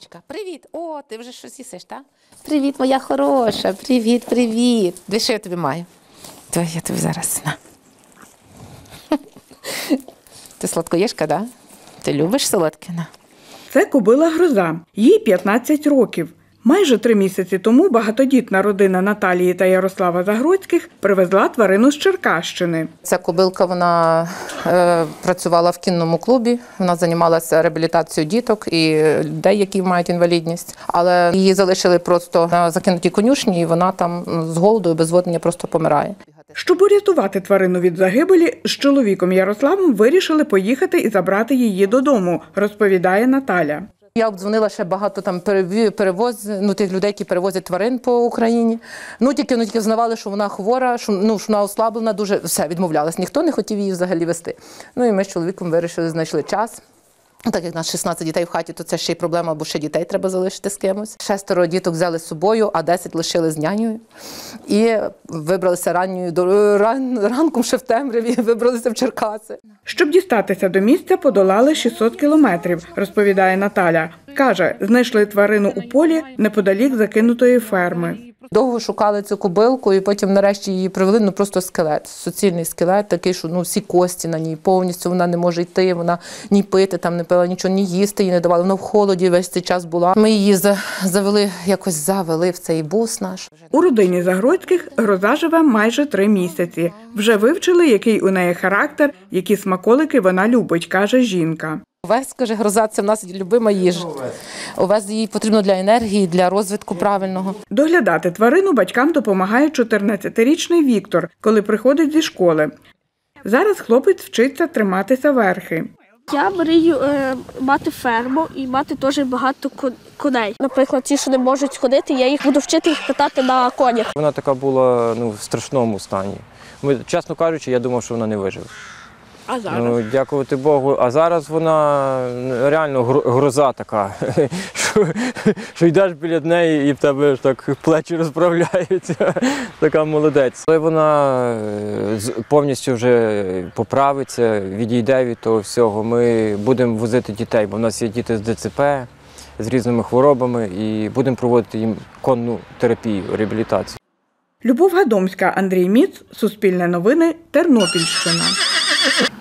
Сонечка, привіт. О, ти вже щось їсиш, так? Привіт, моя хороша. Привіт, привіт. Де що я тобі маю? То я тобі зараз на. Ти сладкоєшка, так? Да? Ти любиш солодке? На. Це кобила Гроза. Їй 15 років. Майже 3 місяці тому багатодітна родина Наталії та Ярослава Загродських привезла тварину з Черкащини. Ця кобилка, вона працювала в кінному клубі, вона займалася реабілітацією діток і людей, які мають інвалідність. Але її залишили просто на закинутій конюшні, і вона там з голоду і безводення просто помирає. Щоб урятувати тварину від загибелі, з чоловіком Ярославом вирішили поїхати і забрати її додому, розповідає Наталя. Я обдзвонила ще багато там тих людей, які перевозять тварин по Україні. Тільки знавали, що вона хвора, що вона ослаблена, дуже все, відмовлялась. Ніхто не хотів її взагалі вести. І ми з чоловіком вирішили, знайшли час. Так як у нас 16 дітей в хаті, то це ще й проблема, бо ще дітей треба залишити з кимось. 6 діток взяли з собою, а 10 лишили з нянею. І вибралися ранком, ще в темряві, вибралися в Черкаси. Щоб дістатися до місця, подолали 600 кілометрів, розповідає Наталя. Каже, знайшли тварину у полі неподалік закинутої ферми. Довго шукали цю кобилку і потім нарешті її привели, просто скелет, суцільний скелет, такий, що всі кості на ній, повністю вона не може йти, вона ні пити, там не пила нічого, ні їсти їй не давали, вона в холоді весь цей час була. Ми її завели в цей бус наш. У родині Загродських Гроза живе майже 3 місяці. Вже вивчили, який у неї характер, які смаколики вона любить, каже жінка. Овес, каже, Гроза, це в нас любима їжа. Овес їй потрібно для енергії, для розвитку правильного. Доглядати тварину батькам допомагає 14-річний Віктор, коли приходить зі школи. Зараз хлопець вчиться триматися верхи. Я мрію мати ферму і мати теж багато коней. Наприклад, ті, що не можуть ходити, я їх буду вчити їх катати на конях. Вона така була в страшному стані. Чесно кажучи, я думав, що вона не виживе. А зараз? Дякувати Богу. А зараз вона реально гроза така, що йдеш біля неї і в тебе так плечі розправляються. Така молодець. Коли вона повністю вже поправиться, відійде від того всього, ми будемо возити дітей, бо в нас є діти з ДЦП, з різними хворобами, і будемо проводити їм конну терапію, реабілітацію. Любов Гадомська, Андрій Міц, Суспільне новини, Тернопільщина.